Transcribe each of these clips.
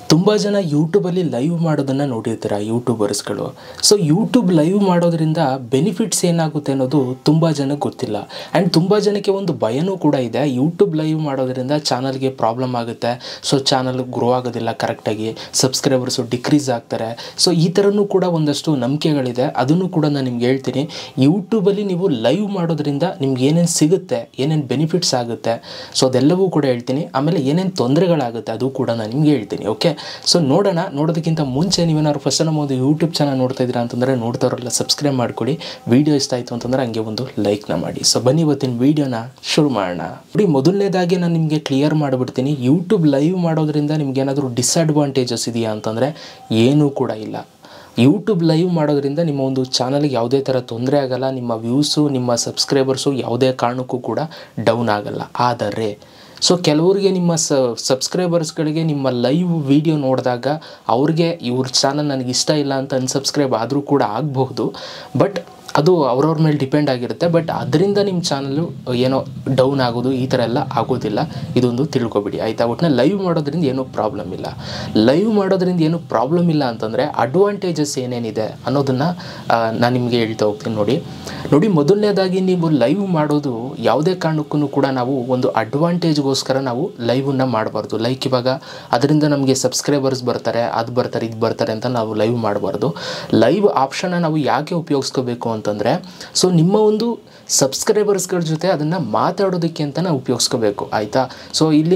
ತುಂಬ ಜನ ಯೂಟ್ಯೂಬಲ್ಲಿ ಲೈವ್ ಮಾಡೋದನ್ನು ನೋಡಿರ್ತೀರ ಯೂಟ್ಯೂಬರ್ಸ್ಗಳು. ಸೊ ಯೂಟ್ಯೂಬ್ ಲೈವ್ ಮಾಡೋದ್ರಿಂದ ಬೆನಿಫಿಟ್ಸ್ ಏನಾಗುತ್ತೆ ಅನ್ನೋದು ತುಂಬ ಜನಕ್ಕೆ ಗೊತ್ತಿಲ್ಲ. ಆ್ಯಂಡ್ ತುಂಬ ಜನಕ್ಕೆ ಒಂದು ಭಯನೂ ಕೂಡ ಇದೆ, ಯೂಟ್ಯೂಬ್ ಲೈವ್ ಮಾಡೋದ್ರಿಂದ ಚಾನಲ್ಗೆ ಪ್ರಾಬ್ಲಮ್ ಆಗುತ್ತೆ, ಸೊ ಚಾನಲ್ ಗ್ರೋ ಆಗೋದಿಲ್ಲ ಕರೆಕ್ಟಾಗಿ, ಸಬ್ಸ್ಕ್ರೈಬರ್ಸು ಡಿಕ್ರೀಸ್ ಆಗ್ತಾರೆ. ಸೊ ಈ ಥರನೂ ಕೂಡ ಒಂದಷ್ಟು ನಂಬಿಕೆಗಳಿದೆ, ಅದನ್ನು ಕೂಡ ನಾನು ನಿಮ್ಗೆ ಹೇಳ್ತೀನಿ. ಯೂಟ್ಯೂಬಲ್ಲಿ ನೀವು ಲೈವ್ ಮಾಡೋದ್ರಿಂದ ನಿಮ್ಗೆ ಏನೇನು ಸಿಗುತ್ತೆ, ಏನೇನು ಬೆನಿಫಿಟ್ಸ್ ಆಗುತ್ತೆ, ಸೊ ಅದೆಲ್ಲವೂ ಕೂಡ ಹೇಳ್ತೀನಿ. ಆಮೇಲೆ ಏನೇನು ತೊಂದರೆಗಳಾಗುತ್ತೆ ಅದು ಕೂಡ ನಾನು ನಿಮ್ಗೆ ಹೇಳ್ತೀನಿ. ಓಕೆ, ಸೊ ನೋಡೋದಕ್ಕಿಂತ ಮುಂಚೆ ನೀವೇನಾದ್ರು ಫಸ್ಟ್ ನಮ್ಮ ಒಂದು ಯೂಟ್ಯೂಬ್ ಚಾನಲ್ ನೋಡ್ತಾ ಇದ್ದೀರಾ ಅಂತಂದರೆ ನೋಡ್ತಾವ್ರಲ್ಲ ಸಬ್ಸ್ಕ್ರೈಬ್ ಮಾಡ್ಕೊಳ್ಳಿ. ವಿಡಿಯೋ ಇಷ್ಟ ಆಯಿತು ಅಂತಂದರೆ ಹಂಗೆ ಒಂದು ಲೈಕ್ನ ಮಾಡಿ. ಸೊ ಬನ್ನಿ ಇವತ್ತಿನ ವೀಡಿಯೋನ ಶುರು ಮಾಡೋಣ. ನೋಡಿ, ಮೊದಲನೇದಾಗಿ ನಾನು ನಿಮಗೆ ಕ್ಲಿಯರ್ ಮಾಡಿಬಿಡ್ತೀನಿ, ಯೂಟ್ಯೂಬ್ ಲೈವ್ ಮಾಡೋದ್ರಿಂದ ನಿಮ್ಗೆ ಏನಾದರೂ ಡಿಸ್ಅಡ್ವಾಂಟೇಜಸ್ ಇದೆಯಾ ಅಂತಂದರೆ ಏನೂ ಕೂಡ ಇಲ್ಲ. ಯೂಟ್ಯೂಬ್ ಲೈವ್ ಮಾಡೋದ್ರಿಂದ ನಿಮ್ಮ ಒಂದು ಚಾನಲ್ಗೆ ಯಾವುದೇ ಥರ ತೊಂದರೆ ಆಗಲ್ಲ, ನಿಮ್ಮ ವ್ಯೂಸು ನಿಮ್ಮ ಸಬ್ಸ್ಕ್ರೈಬರ್ಸು ಯಾವುದೇ ಕಾರಣಕ್ಕೂ ಕೂಡ ಡೌನ್ ಆಗಲ್ಲ. ಆದರೆ ಸೊ ಕೆಲವರಿಗೆ ನಿಮ್ಮ ಸಬ್ಸ್ಕ್ರೈಬರ್ಸ್ಗಳಿಗೆ ನಿಮ್ಮ ಲೈವ್ ವಿಡಿಯೋ ನೋಡಿದಾಗ ಅವ್ರಿಗೆ ಇವ್ರ ಚಾನಲ್ ನನಗೆ ಇಷ್ಟ ಇಲ್ಲ ಅಂತ ಅನ್ಸಬ್ಸ್ಕ್ರೈಬ್ ಆದರೂ ಕೂಡ ಆಗಬಹುದು. ಬಟ್ ಅದು ಅವ್ರವ್ರ ಮೇಲೆ ಡಿಪೆಂಡ್ ಆಗಿರುತ್ತೆ. ಬಟ್ ಅದರಿಂದ ನಿಮ್ಮ ಚಾನಲ್ಲು ಏನೋ ಡೌನ್ ಆಗೋದು ಈ ಥರ ಎಲ್ಲ ಆಗೋದಿಲ್ಲ, ಇದೊಂದು ತಿಳ್ಕೊಬಿಡಿ ಆಯಿತಾ. ಒಟ್ಟಿನಲ್ಲಿ ಲೈವ್ ಮಾಡೋದ್ರಿಂದ ಏನೂ ಪ್ರಾಬ್ಲಮ್ ಇಲ್ಲ. ಲೈವ್ ಮಾಡೋದ್ರಿಂದ ಏನೂ ಪ್ರಾಬ್ಲಮ್ ಇಲ್ಲ ಅಂತಂದರೆ ಅಡ್ವಾಂಟೇಜಸ್ ಏನೇನಿದೆ ಅನ್ನೋದನ್ನು ನಾನು ನಿಮಗೆ ಹೇಳ್ತಾ ಹೋಗ್ತೀನಿ. ನೋಡಿ, ಮೊದಲನೇದಾಗಿ ನೀವು ಲೈವ್ ಮಾಡೋದು ಯಾವುದೇ ಕಾರಣಕ್ಕೂ ಕೂಡ ನಾವು ಒಂದು ಅಡ್ವಾಂಟೇಜ್ಗೋಸ್ಕರ ನಾವು ಲೈವನ್ನು ಮಾಡಬಾರ್ದು. ಲೈಕ್ ಇವಾಗ ಅದರಿಂದ ನಮಗೆ ಸಬ್ಸ್ಕ್ರೈಬರ್ಸ್ ಬರ್ತಾರೆ, ಅದು ಬರ್ತಾರೆ, ಇದು ಬರ್ತಾರೆ ಅಂತ ನಾವು ಲೈವ್ ಮಾಡಬಾರ್ದು. ಲೈವ್ ಆಪ್ಷನ್ನ ನಾವು ಯಾಕೆ ಉಪಯೋಗಿಸ್ಕೋಬೇಕು ಅಂತಂದರೆ, ಸೊ ನಿಮ್ಮ ಒಂದು ಸಬ್ಸ್ಕ್ರೈಬರ್ಸ್ಗಳ ಜೊತೆ ಅದನ್ನು ಮಾತಾಡೋದಕ್ಕೆ ಅಂತ ನಾವು ಉಪಯೋಗಿಸ್ಕೋಬೇಕು ಆಯಿತಾ. ಸೊ ಇಲ್ಲಿ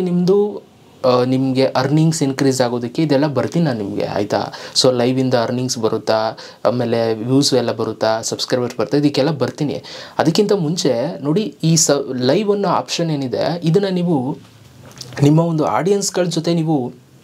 ನಿಮಗೆ ಅರ್ನಿಂಗ್ಸ್ ಇನ್ಕ್ರೀಸ್ ಆಗೋದಕ್ಕೆ ಇದೆಲ್ಲ ಬರ್ತೀನಿ ನಾನು ನಿಮಗೆ ಆಯಿತಾ. ಸೊ ಲೈವಿಂದ ಅರ್ನಿಂಗ್ಸ್ ಬರುತ್ತಾ, ಆಮೇಲೆ ವ್ಯೂಸ್ ಎಲ್ಲ ಬರುತ್ತಾ, ಸಬ್ಸ್ಕ್ರೈಬರ್ಸ್ ಬರ್ತಾ, ಇದಕ್ಕೆಲ್ಲ ಬರ್ತೀನಿ. ಅದಕ್ಕಿಂತ ಮುಂಚೆ ನೋಡಿ, ಈ ಲೈವ್ ಅನ್ನೋ ಆಪ್ಷನ್ ಏನಿದೆ ಇದನ್ನು ನೀವು ನಿಮ್ಮ ಒಂದು ಆಡಿಯನ್ಸ್ಗಳ ಜೊತೆ ನೀವು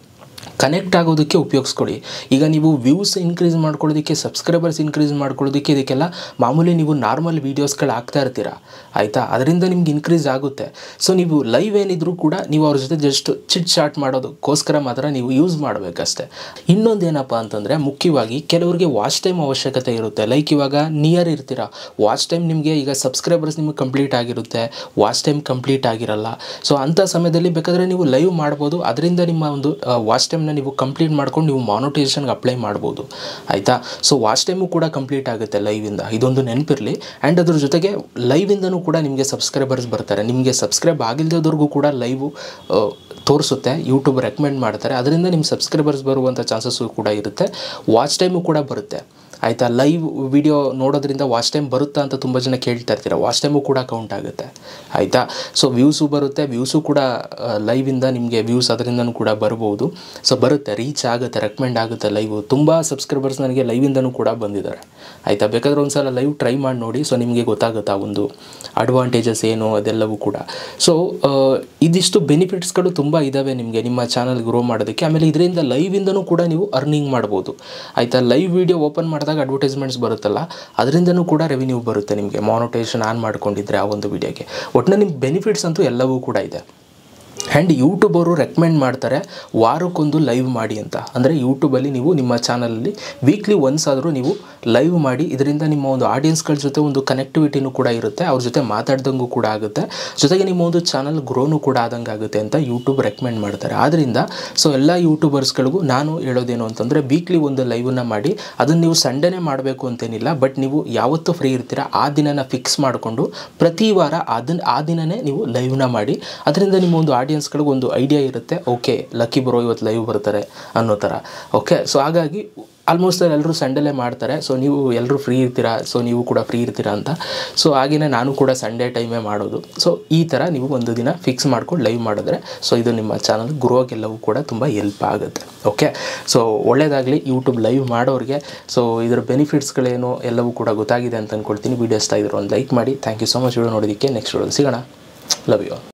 ಕನೆಕ್ಟ್ ಆಗೋದಕ್ಕೆ ಉಪಯೋಗಿಸ್ಕೊಳ್ಳಿ. ಈಗ ನೀವು ವ್ಯೂಸ್ ಇನ್ಕ್ರೀಸ್ ಮಾಡ್ಕೊಳ್ಳೋದಕ್ಕೆ, ಸಬ್ಸ್ಕ್ರೈಬರ್ಸ್ ಇನ್ಕ್ರೀಸ್ ಮಾಡ್ಕೊಳ್ಳೋದಕ್ಕೆ ಇದಕ್ಕೆಲ್ಲ ಮಾಮೂಲಿ ನೀವು ನಾರ್ಮಲ್ ವೀಡಿಯೋಸ್ಗಳು ಹಾಕ್ತಾ ಇರ್ತೀರ ಆಯಿತಾ, ಅದರಿಂದ ನಿಮ್ಗೆ ಇನ್ಕ್ರೀಸ್ ಆಗುತ್ತೆ. ಸೊ ನೀವು ಲೈವ್ ಏನಿದ್ರು ಕೂಡ ನೀವು ಅವ್ರ ಜೊತೆ ಜಸ್ಟ್ ಚಿಟ್ ಚಾಟ್ ಮಾಡೋದಕ್ಕೋಸ್ಕರ ಮಾತ್ರ ನೀವು ಯೂಸ್ ಮಾಡಬೇಕಷ್ಟೆ. ಇನ್ನೊಂದು ಏನಪ್ಪ ಅಂತಂದರೆ, ಮುಖ್ಯವಾಗಿ ಕೆಲವರಿಗೆ ವಾಚ್ ಟೈಮ್ ಅವಶ್ಯಕತೆ ಇರುತ್ತೆ. ಲೈಕ್ ಇವಾಗ ನಿಯರ್ ಇರ್ತೀರ, ವಾಚ್ ಟೈಮ್ ನಿಮಗೆ ಈಗ ಸಬ್ಸ್ಕ್ರೈಬರ್ಸ್ ನಿಮಗೆ ಕಂಪ್ಲೀಟ್ ಆಗಿರುತ್ತೆ, ವಾಚ್ ಟೈಮ್ ಕಂಪ್ಲೀಟ್ ಆಗಿರಲ್ಲ. ಸೊ ಅಂಥ ಸಮಯದಲ್ಲಿ ಬೇಕಾದರೆ ನೀವು ಲೈವ್ ಮಾಡ್ಬೋದು, ಅದರಿಂದ ನಿಮ್ಮ ಒಂದು ವಾಚ್ ಟೈಮ್ನ ನೀವು ಕಂಪ್ಲೀಟ್ ಮಾಡ್ಕೊಂಡು ನೀವು ಮಾನಿಟೈಸೇಷನ್ಗೆ ಅಪ್ಲೈ ಮಾಡ್ಬೋದು ಆಯಿತಾ. ಸೊ ವಾಚ್ ಟೈಮು ಕೂಡ ಕಂಪ್ಲೀಟ್ ಆಗುತ್ತೆ ಲೈವಿಂದ, ಇದೊಂದು ನೆನಪಿರಲಿ. ಆ್ಯಂಡ್ ಅದ್ರ ಜೊತೆಗೆ ಲೈವಿಂದನೂ ಕೂಡ ನಿಮಗೆ ಸಬ್ಸ್ಕ್ರೈಬರ್ಸ್ ಬರ್ತಾರೆ. ನಿಮಗೆ ಸಬ್ಸ್ಕ್ರೈಬ್ ಆಗಿಲ್ಲದವ್ರಿಗೂ ಕೂಡ ಲೈವು ತೋರಿಸುತ್ತೆ, ಯೂಟ್ಯೂಬ್ ರೆಕಮೆಂಡ್ ಮಾಡ್ತಾರೆ, ಅದರಿಂದ ನಿಮ್ಮ ಸಬ್ಸ್ಕ್ರೈಬರ್ಸ್ ಬರುವಂಥ ಚಾನ್ಸಸ್ಸು ಕೂಡ ಇರುತ್ತೆ. ವಾಚ್ ಟೈಮು ಕೂಡ ಬರುತ್ತೆ ಆಯಿತಾ. ಲೈವ್ ವಿಡಿಯೋ ನೋಡೋದ್ರಿಂದ ವಾಚ್ ಟೈಮ್ ಬರುತ್ತಾ ಅಂತ ತುಂಬ ಜನ ಕೇಳ್ತಾ ಇರ್ತೀರ, ವಾಚ್ ಟೈಮು ಕೂಡ ಕೌಂಟ್ ಆಗುತ್ತೆ ಆಯಿತಾ. ಸೊ ವ್ಯೂಸು ಬರುತ್ತೆ, ವ್ಯೂಸು ಕೂಡ ಲೈವಿಂದ ನಿಮಗೆ ವ್ಯೂಸ್ ಅದರಿಂದನೂ ಕೂಡ ಬರ್ಬೋದು. ಸೊ ಬರುತ್ತೆ, ರೀಚ್ ಆಗುತ್ತೆ, ರೆಕಮೆಂಡ್ ಆಗುತ್ತೆ ಲೈವು. ತುಂಬ ಸಬ್ಸ್ಕ್ರೈಬರ್ಸ್ ನನಗೆ ಲೈವಿಂದನೂ ಕೂಡ ಬಂದಿದ್ದಾರೆ ಆಯಿತಾ. ಬೇಕಾದರೆ ಒಂದು ಸಲ ಲೈವ್ ಟ್ರೈ ಮಾಡಿ ನೋಡಿ, ಸೊ ನಿಮಗೆ ಗೊತ್ತಾಗುತ್ತೆ ಒಂದು ಅಡ್ವಾಂಟೇಜಸ್ ಏನು ಅದೆಲ್ಲವೂ ಕೂಡ. ಸೊ ಇದಿಷ್ಟು ಬೆನಿಫಿಟ್ಸ್ಗಳು ತುಂಬ ಇದ್ದಾವೆ ನಿಮಗೆ ನಿಮ್ಮ ಚಾನಲ್ ಗ್ರೋ ಮಾಡೋದಕ್ಕೆ. ಆಮೇಲೆ ಇದರಿಂದ ಲೈವಿಂದನೂ ಕೂಡ ನೀವು ಅರ್ನಿಂಗ್ ಮಾಡ್ಬೋದು ಆಯಿತಾ. ಲೈವ್ ವಿಡಿಯೋ ಓಪನ್ ಮಾಡಿದಾಗ ಅಡ್ವರ್ಟೈಸ್ಮೆಂಟ್ಸ್ ಬರುತ್ತಲ್ಲ, ಅದರಿಂದನೂ ಕೂಡ ರೆವಿನ್ಯೂ ಬರುತ್ತೆ ನಿಮಗೆ, ಮಾನಿಟೈಸೇಷನ್ ಆನ್ ಮಾಡ್ಕೊಂಡಿದ್ರೆ ಆ ಒಂದು ವಿಡಿಯೋಗೆ. ಒಟ್ಟಿನಲ್ಲಿ ನಿಮ್ಮ ಬೆನಿಫಿಟ್ಸ್ ಅಂತೂ ಎಲ್ಲವೂ ಕೂಡ ಇದೆ. ಆ್ಯಂಡ್ ಯೂಟ್ಯೂಬ್ ಅವರು ರೆಕಮೆಂಡ್ ಮಾಡ್ತಾರೆ ವಾರಕ್ಕೊಂದು ಲೈವ್ ಮಾಡಿ ಅಂತ. ಅಂದರೆ ಯೂಟ್ಯೂಬಲ್ಲಿ ನೀವು ನಿಮ್ಮ ಚಾನಲಲ್ಲಿ ವೀಕ್ಲಿ ಒನ್ಸ್ ಆದರೂ ನೀವು ಲೈವ್ ಮಾಡಿ, ಇದರಿಂದ ನಿಮ್ಮ ಒಂದು ಆಡಿಯನ್ಸ್ಗಳ ಜೊತೆ ಒಂದು ಕನೆಕ್ಟಿವಿಟಿನೂ ಕೂಡ ಇರುತ್ತೆ, ಅವ್ರ ಜೊತೆ ಮಾತಾಡ್ದಂಗೂ ಕೂಡ ಆಗುತ್ತೆ, ಜೊತೆಗೆ ನಿಮ್ಮ ಒಂದು ಚಾನಲ್ ಗ್ರೋನು ಕೂಡ ಆದಂಗೆ ಆಗುತ್ತೆ ಅಂತ ಯೂಟ್ಯೂಬ್ ರೆಕಮೆಂಡ್ ಮಾಡ್ತಾರೆ. ಆದ್ದರಿಂದ ಸೊ ಎಲ್ಲ ಯೂಟ್ಯೂಬರ್ಸ್ಗಳಿಗೂ ನಾನು ಹೇಳೋದೇನು ಅಂತಂದರೆ, ವೀಕ್ಲಿ ಒಂದು ಲೈವನ್ನು ಮಾಡಿ. ಅದನ್ನು ನೀವು ಸಂಡೇನೇ ಮಾಡಬೇಕು ಅಂತೇನಿಲ್ಲ, ಬಟ್ ನೀವು ಯಾವತ್ತೂ ಫ್ರೀ ಇರ್ತೀರ ಆ ದಿನನ ಫಿಕ್ಸ್ ಮಾಡಿಕೊಂಡು ಪ್ರತಿ ವಾರ ಆ ದಿನವೇ ನೀವು ಲೈವ್ನ ಮಾಡಿ. ಅದರಿಂದ ನಿಮ್ಮ ಒಂದು ಆಡಿಯನ್ಸ್ಗಳಿಗೆ ಒಂದು ಐಡಿಯಾ ಇರುತ್ತೆ, ಓಕೆ ಲಕ್ಕಿ ಬ್ರೋ ಇವತ್ತು ಲೈವ್ ಬರ್ತಾರೆ ಅನ್ನೋ ಥರ. ಓಕೆ, ಸೊ ಹಾಗಾಗಿ ಆಲ್ಮೋಸ್ಟ್ ಎಲ್ಲರೂ ಸಂಡೇಲೇ ಮಾಡ್ತಾರೆ. ಸೊ ನೀವು ಎಲ್ಲರೂ ಫ್ರೀ ಇರ್ತೀರಾ, ಸೊ ನೀವು ಕೂಡ ಫ್ರೀ ಇರ್ತೀರಾ ಅಂತ. ಸೊ ಹಾಗೆಯೇ ನಾನು ಕೂಡ ಸಂಡೇ ಟೈಮೇ ಮಾಡೋದು. ಸೊ ಈ ಥರ ನೀವು ಒಂದು ದಿನ ಫಿಕ್ಸ್ ಮಾಡ್ಕೊಂಡು ಲೈವ್ ಮಾಡಿದ್ರೆ ಸೊ ಇದು ನಿಮ್ಮ ಚಾನಲ್ ಗ್ರೋಗೆಲ್ಲವೂ ಕೂಡ ತುಂಬ ಹೆಲ್ಪ್ ಆಗುತ್ತೆ. ಓಕೆ, ಸೊ ಒಳ್ಳೆಯದಾಗಲಿ ಯೂಟ್ಯೂಬ್ ಲೈವ್ ಮಾಡೋರಿಗೆ. ಸೊ ಇದರ ಬೆನಿಫಿಟ್ಸ್ಗಳೇನು ಎಲ್ಲವೂ ಕೂಡ ಗೊತ್ತಾಗಿದೆ ಅಂತ ಅಂದ್ಕೊಳ್ತೀನಿ. ವೀಡಿಯೋ ಇಷ್ಟ ಇದ್ದರೆ ಒಂದು ಲೈಕ್ ಮಾಡಿ. Thank you so much video ನೋಡೋದಕ್ಕೆ. ನೆಕ್ಸ್ಟ್ ವಿಡಿಯೋ ಸಿಗೋಣ. Love you.